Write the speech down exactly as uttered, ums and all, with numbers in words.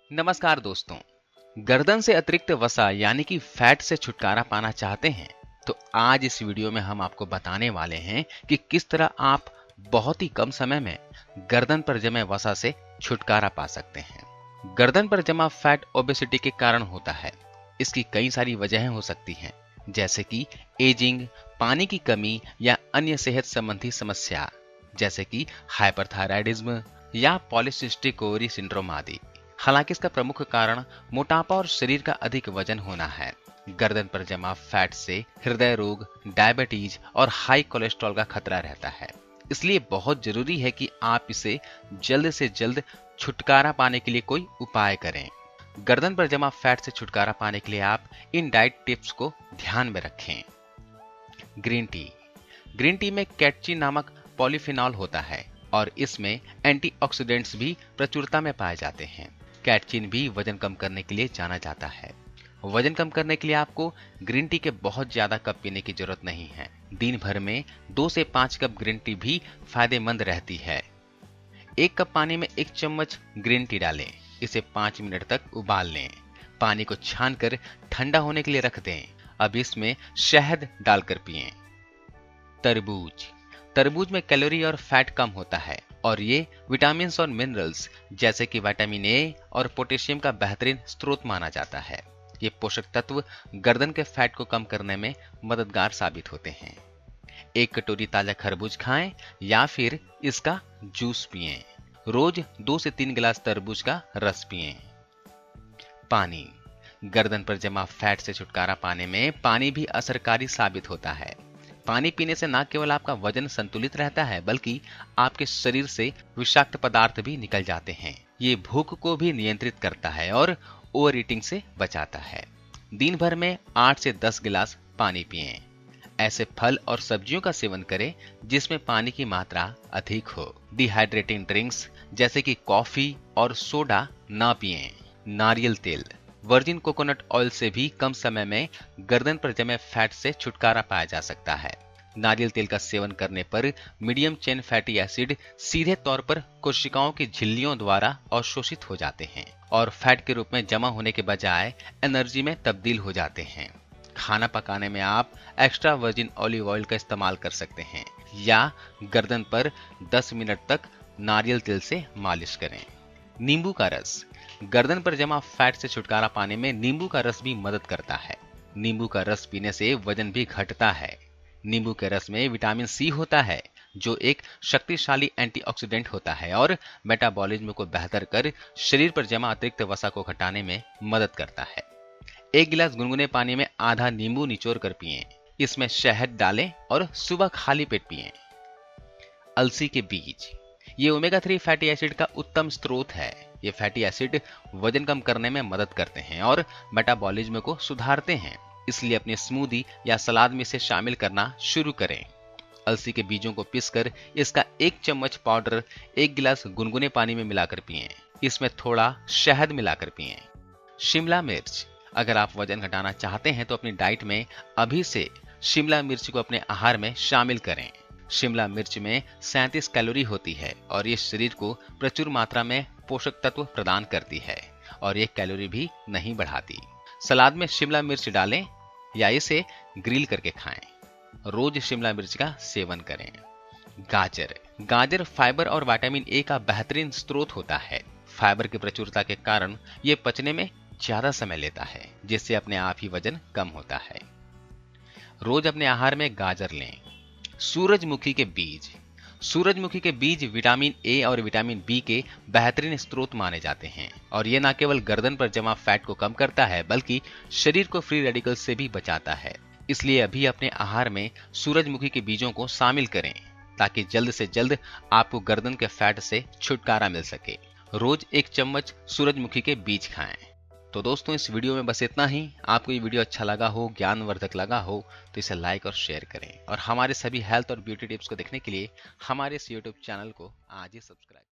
नमस्कार दोस्तों। गर्दन से अतिरिक्त वसा यानी कि फैट से छुटकारा पाना चाहते हैं तो आज इस वीडियो में हम आपको बताने वाले हैं कि किस तरह आप बहुत ही कम समय में गर्दन पर जमे वसा से छुटकारा पा सकते हैं। गर्दन पर जमा फैट ओबेसिटी के कारण होता है। इसकी कई सारी वजहें हो सकती हैं, जैसे कि एजिंग, पानी की कमी या अन्य सेहत संबंधी समस्या जैसे कि हाइपरथायराइडिज्म या पॉलीसिस्टिक ओवरी सिंड्रोम आदि। हालांकि इसका प्रमुख कारण मोटापा और शरीर का अधिक वजन होना है। गर्दन पर जमा फैट से हृदय रोग, डायबिटीज और हाई कोलेस्ट्रॉल का खतरा रहता है। इसलिए बहुत जरूरी है कि आप इसे जल्द से जल्द छुटकारा पाने के लिए कोई उपाय करें। गर्दन पर जमा फैट से छुटकारा पाने के लिए आप इन डाइट टिप्स को ध्यान में रखें। Green tea. ग्रीन टी में कैटचिन नामक पॉलीफिनॉल होता है और इसमें एंटीऑक्सीडेंट्स भी प्रचुरता में पाए जाते हैं। कैटचिन भी वजन कम करने के लिए जाना जाता है। वजन कम करने के लिए आपको ग्रीन टी के बहुत ज्यादा कप पीने की जरूरत नहीं है। दिन भर में दो से पांच कप ग्रीन टी भी फायदेमंद रहती है। एक कप पानी में एक चम्मच ग्रीन टी डालें। इसे पांच मिनट तक उबाल लें। पानी को छानकर ठंडा होने के लिए रख दें। अब इसमें शहद डालकर पिएं। तरबूज। तरबूज में कैलोरी और फैट कम होता है और ये विटामिन और मिनरल्स जैसे कि विटामिन ए और पोटेशियम का बेहतरीन स्रोत माना जाता है। ये पोषक तत्व गर्दन के फैट को कम करने में मददगार साबित होते हैं। एक कटोरी ताजा खरबूज खाएं या फिर इसका जूस पिएं। रोज दो से तीन गिलास तरबूज का रस पिएं। पानी। गर्दन पर जमा फैट से छुटकारा पाने में पानी भी असरकारी साबित होता है। पानी पीने से न केवल आपका वजन संतुलित रहता है बल्कि आपके शरीर से विषाक्त पदार्थ भी निकल जाते हैं। ये भूख को भी नियंत्रित करता है और ओवर ईटिंग से बचाता है। दिन भर में आठ से दस गिलास पानी पिएं। ऐसे फल और सब्जियों का सेवन करें जिसमें पानी की मात्रा अधिक हो। डिहाइड्रेटिंग ड्रिंक्स जैसे कि कॉफी और सोडा ना पिएं। नारियल तेल। वर्जिन कोकोनट ऑयल से भी कम समय में गर्दन पर जमे फैट से छुटकारा पाया जा सकता है। नारियल तेल का सेवन करने पर मीडियम चेन फैटी एसिड सीधे तौर पर कोशिकाओं की झिल्लियों द्वारा अवशोषित हो जाते हैं और फैट के रूप में जमा होने के बजाय एनर्जी में तब्दील हो जाते हैं। खाना पकाने में आप एक्स्ट्रा वर्जिन ऑलिव ऑयल का इस्तेमाल कर सकते हैं या गर्दन पर दस मिनट तक नारियल तेल से मालिश करें। नींबू का रस। गर्दन पर जमा फैट से छुटकारा पाने में नींबू का रस भी मदद करता है। नींबू का रस पीने से वजन भी घटता है। नींबू के रस में विटामिन सी होता है जो एक शक्तिशाली एंटीऑक्सीडेंट होता है और मेटाबॉलिज्म को बेहतर कर शरीर पर जमा अतिरिक्त वसा को घटाने में मदद करता है। एक गिलास गुनगुने पानी में आधा नींबू निचोड़ कर पिएं। इसमें शहद डालें और सुबह खाली पेट पिएं। अलसी के बीज। ये ओमेगा थ्री फैटी एसिड का उत्तम स्रोत है। ये फैटी एसिड वजन कम करने में मदद करते हैं और मेटाबॉलिज्म को सुधारते हैं। इसलिए अपने स्मूदी या सलाद में इसे शामिल करना शुरू करें। अलसी के बीजों को पीसकर इसका एक चम्मच पाउडर एक गिलास गुनगुने पानी में मिलाकर पिएं। इसमें थोड़ा शहद मिलाकर पिएं। शिमला मिर्च। अगर आप वजन घटाना चाहते हैं तो अपनी डाइट में अभी से शिमला मिर्च को अपने आहार में शामिल करें। शिमला मिर्च में सैंतीस कैलोरी होती है और ये शरीर को प्रचुर मात्रा में पोषक तत्व प्रदान करती है और ये कैलोरी भी नहीं बढ़ाती। सलाद में शिमला मिर्च डालें या इसे ग्रिल करके खाएं। रोज शिमला मिर्च का सेवन करें। गाजर। गाजर फाइबर और विटामिन ए का बेहतरीन स्रोत होता है। फाइबर की प्रचुरता के कारण ये पचने में ज्यादा समय लेता है जिससे अपने आप ही वजन कम होता है। रोज अपने आहार में गाजर लें। सूरजमुखी के बीज। सूरजमुखी के बीज विटामिन ए और विटामिन बी के बेहतरीन स्रोत माने जाते हैं और ये न केवल गर्दन पर जमा फैट को कम करता है बल्कि शरीर को फ्री रेडिकल्स से भी बचाता है। इसलिए अभी अपने आहार में सूरजमुखी के बीजों को शामिल करें ताकि जल्द से जल्द आपको गर्दन के फैट से छुटकारा मिल सके। रोज एक चम्मच सूरजमुखी के बीज खाएं। तो दोस्तों इस वीडियो में बस इतना ही। आपको ये वीडियो अच्छा लगा हो, ज्ञानवर्धक लगा हो तो इसे लाइक और शेयर करें और हमारे सभी हेल्थ और ब्यूटी टिप्स को देखने के लिए हमारे इस यूट्यूब चैनल को आज ही सब्सक्राइब